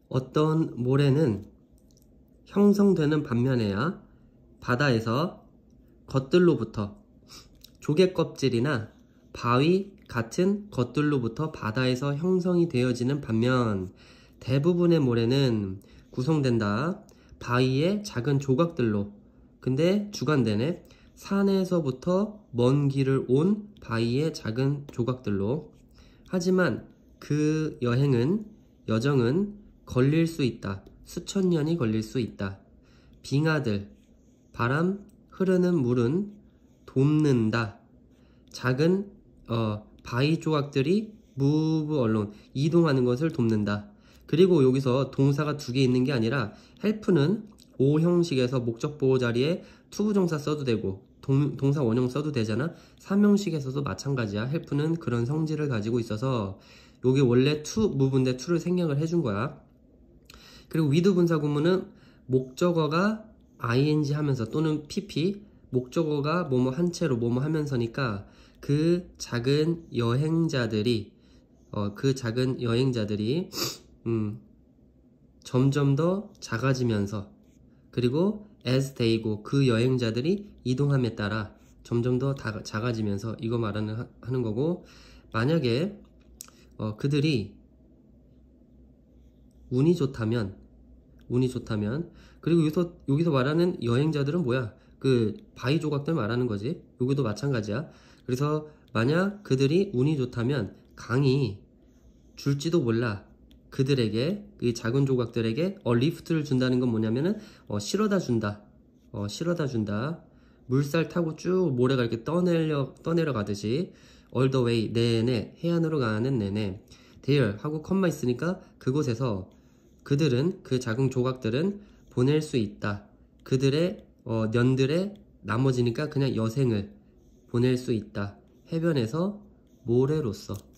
어떤 모래는 형성되는 반면에야 바다에서 것들로부터 조개껍질이나 바위 같은 것들로부터 바다에서 형성이 되어지는 반면 대부분의 모래는 구성된다. 바위의 작은 조각들로. 근데 주관되네. 산에서부터 먼 길을 온 바위의 작은 조각들로. 하지만 그 여정은 걸릴 수 있다. 수천 년이 걸릴 수 있다. 빙하들, 바람, 흐르는 물은 돕는다. 작은 바위 조각들이 move along, 이동하는 것을 돕는다. 그리고 여기서 동사가 두 개 있는 게 아니라 help는 O 형식에서 목적 보호 자리에 투부정사 써도 되고 동사 원형 써도 되잖아. 3형식에서도 마찬가지야. help는 그런 성질을 가지고 있어서 여기 원래 to move인데 to를 생략을 해준 거야. 그리고 with 분사 구문은 목적어가 ing 하면서 또는 pp, 목적어가 뭐뭐 한 채로 뭐뭐 하면서니까 그 작은 여행자들이 점점 더 작아지면서, 그리고 as they go, 그 여행자들이 이동함에 따라 점점 더 작아지면서 이거 하는 거고, 만약에 그들이 운이 좋다면, 그리고 여기서 말하는 여행자들은 뭐야? 그 바위 조각들 말하는 거지. 여기도 마찬가지야. 그래서 만약 그들이 운이 좋다면 강이 줄지도 몰라. 그들에게, 이 작은 조각들에게 리프트를 준다는 건 뭐냐면은 실어다 준다. 물살 타고 쭉 모래가 이렇게 떠내려 가듯이 all the way, 내내, 해안으로 가는 내내. there 하고 컴마 있으니까 그곳에서 그들은, 그 작은 조각들은 보낼 수 있다. 그들의 년들의 나머지니까 그냥 여생을 보낼 수 있다. 해변에서 모래로서.